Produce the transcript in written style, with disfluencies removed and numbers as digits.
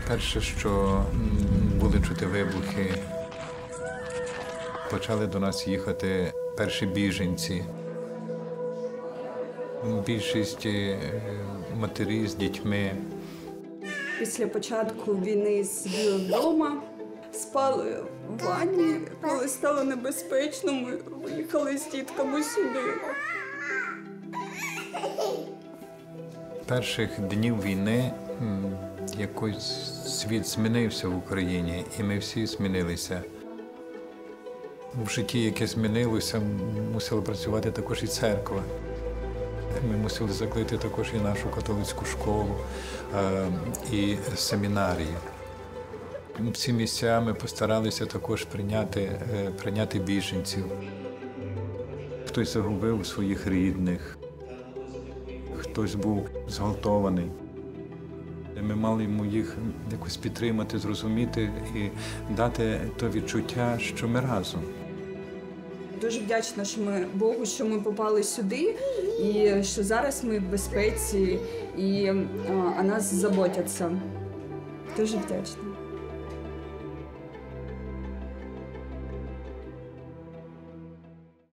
Перше, що були чути вибухи, почали до нас їхати перші біженці. Більшість матері з дітьми. Після початку війни сиділи вдома, спали в ванні. Коли стало небезпечно, ми виїхали з дітками сюди. Перших днів війни якось світ змінився в Україні, і ми всі змінилися. В житті, яке змінилося, мусила працювати також і церква. Ми мусили закрити також і нашу католицьку школу, і семінарії. Всі місця ми постаралися також прийняти біженців. Хтось загубив своїх рідних, хтось був зґвалтований. Ми мали йому їх якось підтримати, зрозуміти і дати то відчуття, що ми разом. Дуже вдячна Богу, що ми попали сюди, і що зараз ми в безпеці, і о нас заботяться. Дуже вдячна.